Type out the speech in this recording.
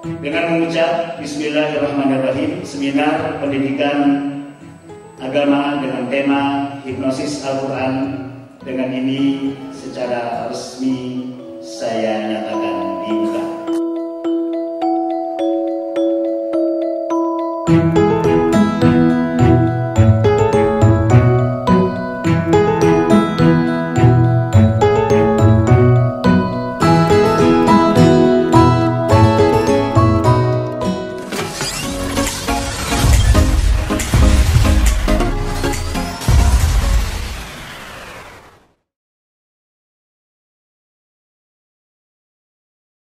Dengan mengucap Bismillahirrahmanirrahim, seminar pendidikan agama dengan tema hipnosis Al-Quran dengan ini secara resmi saya nyatakan.